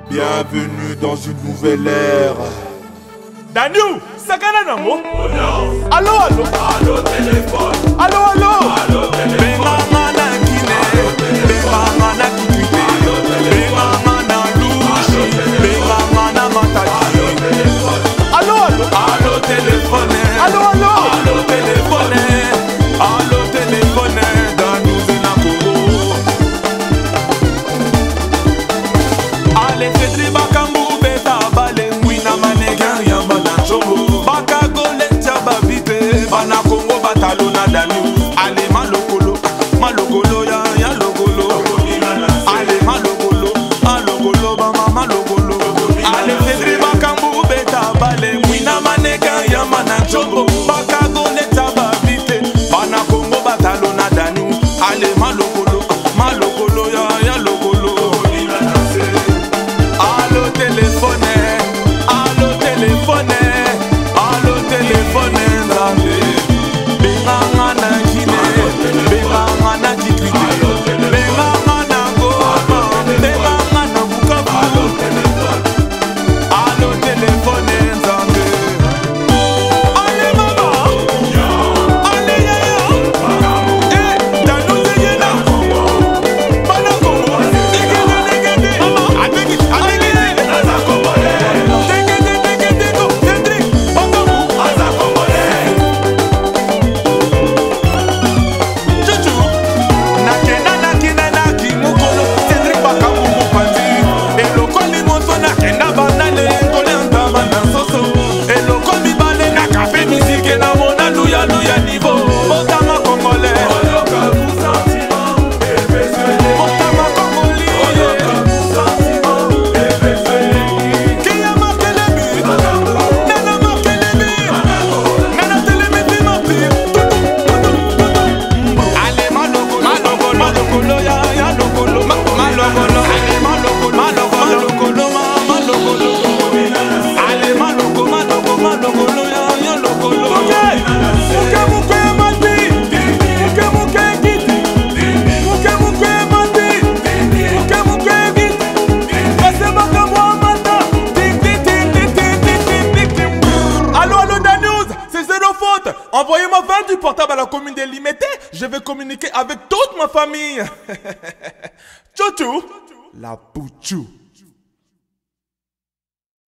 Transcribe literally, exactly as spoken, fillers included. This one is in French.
Bienvenue dans une nouvelle ère. Daniel, Sakana Namo. Allô, allô. Allô, téléphone. Allô, allô. Allô, téléphone. Bemama na Guinée, Bemama na Kikute, Bemama na Louchi, Bemama na Matadi. Allô, allô. Allô, téléphone. Allô, allô. Allô, téléphone. Allô, téléphone. Daniel Zenako. Allez, Fedri Bakambu, Beta, Bale, Wina, Manega, Yambana, Chobo, Baka, Golet, Babite, Bana, Congo, Batalona, Daniel. Allez, Malokolo, Malokolo, ya, ya, Logolo. Allez, Malokolo, Malokolo, Bama, Malokolo. Allez, Fedri Bakambu, Beta, Bale, Wina, Manega, Yambana, Chobo, Baka, Golet, Babite, Bana, Congo, Batalona, Daniel. Allez, Malokolo, Malokolo, ya, ya, Logolo. Allô téléphone, allô téléphone, allô téléphone, Nzambe. Benganga na Guinée, benganga na Kikwite, benganga na Goma, benganga na Bukavu. Allô téléphone, Nzambe. Allez mama, allez yaya, eh Daniel Zeyena, bana Congo, negede negede, mama, adegi adegi. Envoyez-moi vingt du portable à la commune des Limété, je vais communiquer avec toute ma famille. Tchou tchou, la pouchou.